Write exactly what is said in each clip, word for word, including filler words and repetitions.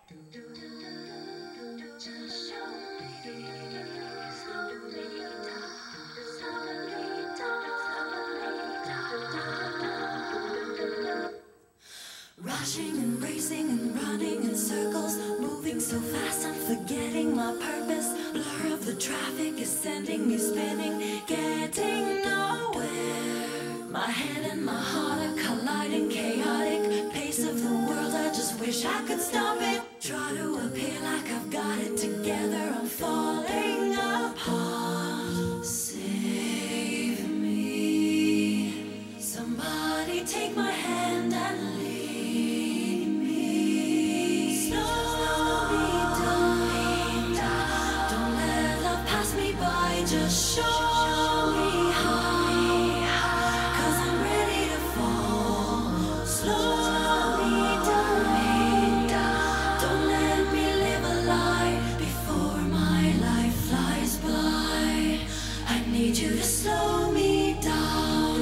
Rushing and racing and running in circles, moving so fast I'm forgetting my purpose. Blur of the traffic is sending me spinning, getting nowhere. My head and my heart are colliding, chaotic pace of the world, I just wish I could stop it. Try to appear like I've got it together, I'm falling apart. Save me, somebody take my hand and lead. Just show me how, cause I'm ready to fall. Slow me down, don't let me live a lie before my life flies by. I need you to slow me down.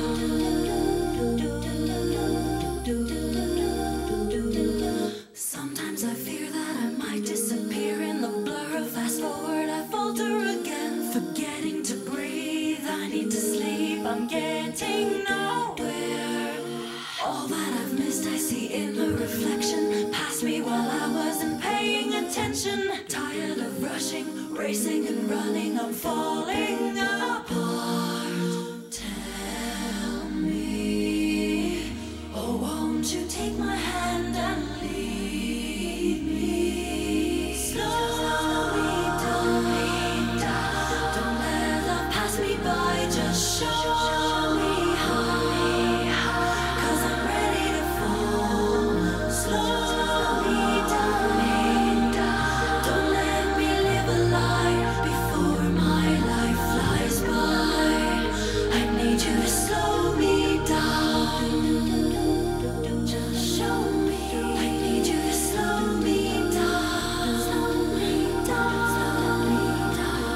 Sometimes I fear that I might disappear in the blur of fast forward. I falter again, forgetting to breathe. I need to sleep, I'm getting nowhere. All that I've missed I see in the reflection past me while I wasn't paying attention. Tired of rushing, racing and running, I'm falling apart. Tell me, oh won't you take my hand and lead me? Slow me down, don't let love pass me by. Just show me how, cause I'm ready to fall. Slow me down, don't let me live a lie before my life flies by. I need you to slow me down. Just show me, I need you to slow me down. Slow me down, slow me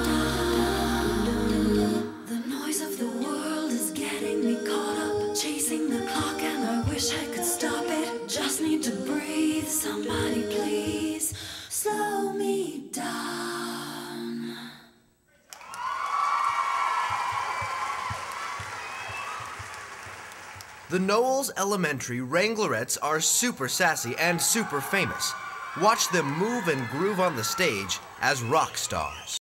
down. The noise of the world is getting me caught up, chasing the clock, and I wish I could stop it. Just need to breathe, somebody please slow me down. The Knowles Elementary Wranglerettes are super sassy and super famous. Watch them move and groove on the stage as rock stars.